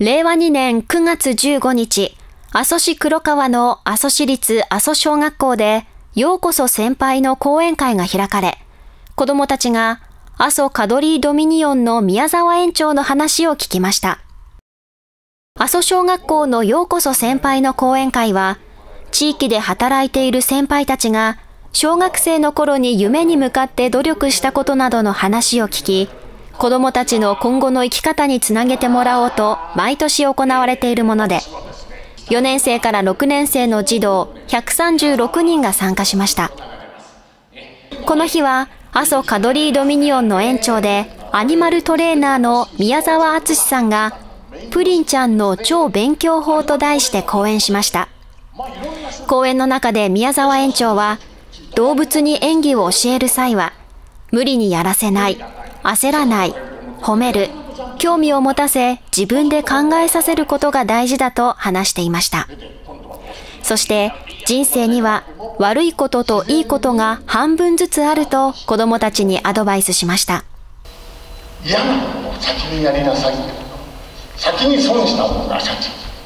令和2年9月15日、阿蘇市黒川の阿蘇市立阿蘇小学校で、ようこそ先輩の講演会が開かれ、子どもたちが阿蘇カドリードミニオンの宮沢園長の話を聞きました。阿蘇小学校のようこそ先輩の講演会は、地域で働いている先輩たちが、小学生の頃に夢に向かって努力したことなどの話を聞き、子どもたちの今後の生き方につなげてもらおうと毎年行われているもので、4年生から6年生の児童136人が参加しました。この日は阿蘇カドリードミニオンの園長でアニマルトレーナーの宮沢敦さんがプリンちゃんの超勉強法と題して講演しました。講演の中で宮沢園長は、動物に演技を教える際は無理にやらせない、焦らない、褒める、興味を持たせ自分で考えさせることが大事だと話していました。そして人生には悪いことといいことが半分ずつあると子どもたちにアドバイスしました。 嫌なことを先にやりなさい。先に損した方が先。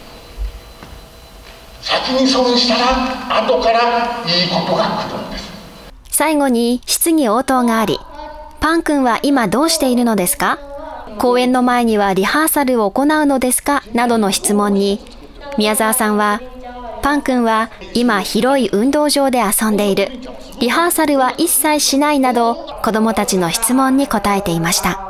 先に損したら後からいいことが来るんです。 最後に質疑応答があり、パン君は今どうしているのですか？講演の前にはリハーサルを行うのですか？などの質問に、宮沢さんは、パン君は今広い運動場で遊んでいる。リハーサルは一切しないなど、子どもたちの質問に答えていました。